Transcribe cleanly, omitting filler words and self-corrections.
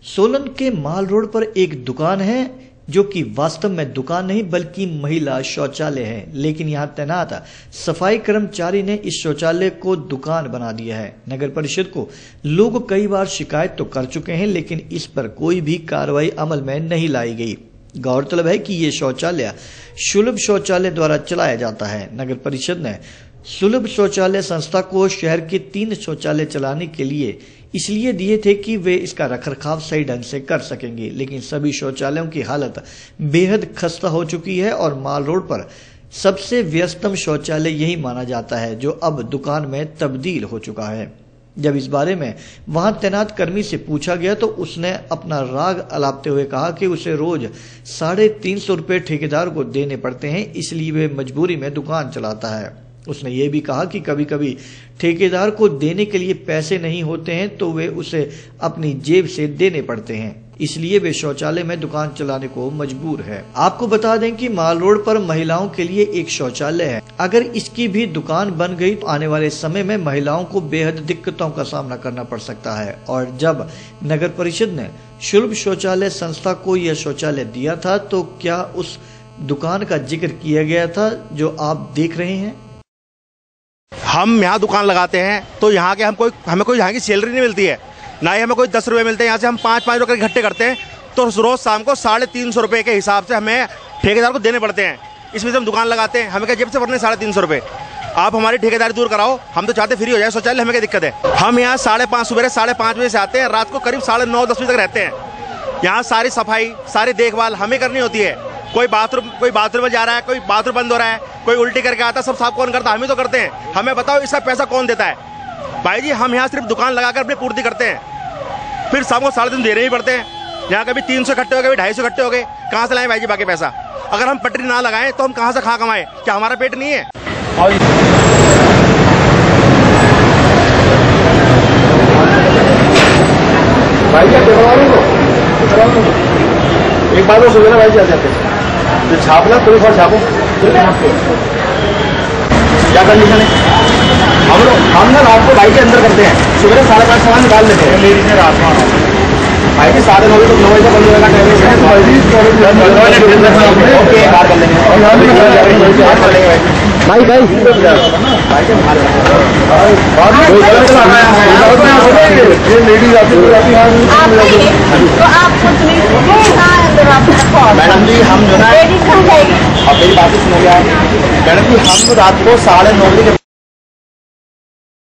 सोलन के माल रोड पर एक दुकान है जो कि वास्तव में दुकान नहीं बल्कि महिला शौचालय है, लेकिन यहां तैनात सफाई कर्मचारी ने इस शौचालय को दुकान बना दिया है। नगर परिषद को लोग कई बार शिकायत तो कर चुके हैं, लेकिन इस पर कोई भी कार्रवाई अमल में नहीं लाई गई। गौरतलब है कि ये शौचालय सुलभ शौचालय द्वारा चलाया जाता है। नगर परिषद ने सुलभ शौचालय संस्था को शहर के 3 शौचालय चलाने के लिए इसलिए दिए थे कि वे इसका रखरखाव सही ढंग से कर सकेंगे, लेकिन सभी शौचालयों की हालत बेहद खस्ता हो चुकी है और माल रोड पर सबसे व्यस्तम शौचालय यही माना जाता है, जो अब दुकान में तब्दील हो चुका है। जब इस बारे में वहां तैनात कर्मी से पूछा गया तो उसने अपना राग अलापते हुए कहा कि उसे रोज 350 रुपये ठेकेदार को देने पड़ते हैं, इसलिए वे मजबूरी में दुकान चलाता है। उसने ये भी कहा कि कभी कभी ठेकेदार को देने के लिए पैसे नहीं होते हैं तो वे उसे अपनी जेब से देने पड़ते हैं, इसलिए वे शौचालय में दुकान चलाने को मजबूर है। आपको बता दें कि माल रोड पर महिलाओं के लिए एक शौचालय है। अगर इसकी भी दुकान बन गई तो आने वाले समय में महिलाओं को बेहद दिक्कतों का सामना करना पड़ सकता है। और जब नगर परिषद ने सुलभ शौचालय संस्था को यह शौचालय दिया था तो क्या उस दुकान का जिक्र किया गया था जो आप देख रहे हैं? हम यहाँ दुकान लगाते हैं तो यहाँ के हमें कोई यहाँ की सैलरी नहीं मिलती है, ना ही हमें कोई 10 रुपये मिलते हैं। यहाँ से हम 5-5 रुपये इकट्ठे करते हैं तो रोज शाम को 350 रुपये के हिसाब से हमें ठेकेदार को देने पड़ते हैं। इसमें से हम दुकान लगाते हैं, हमें क्या जेब से भरने 350 रुपये। आप हमारी ठेकेदारी दूर कराओ, हम तो चाहते फ्री हो जाए शौचालय, हमें क्या दिक्कत है। हम यहाँ 5:30 सुबह 5:30 बजे से आते हैं, रात को करीब 9:30-10 बजे तक रहते हैं। यहाँ सारी सफाई सारी देखभाल हमें करनी होती है। कोई बाथरूम में जा रहा है, कोई बाथरूम बंद हो रहा है, कोई उल्टी करके आता है, सब साफ कौन करता है? हम ही तो करते हैं। हमें बताओ इसका पैसा कौन देता है? भाई जी हम यहाँ सिर्फ दुकान लगाकर अपनी पूर्ति करते हैं, फिर शाम को 3.5 देने ही पड़ते हैं। यहाँ कभी 300 इकट्ठे हो गए, कभी 250 इकट्ठे हो गए, कहाँ से लाएं भाई जी बाकी पैसा? अगर हम पटरी ना लगाएं तो हम कहाँ से खा कमाएं? क्या हमारा पेट नहीं है? एक बार वो सुबह भाई जा जाते तो छापना थोड़ी बार छापो। क्या कंडीशन है? हम ना रात को भाई के अंदर करते हैं, सुबह 5:30 सामान निकाल लेते हैं। मेरी से रात में भाई के 9:30 तक 9 बजे बंद होगा टाइम ओके बाहर कर लेंगे भाई भाई लेडीज आती मैडम जी हम जो है अब मेरी बात सुनो, मैडम जी हम रात को 9:30 बजे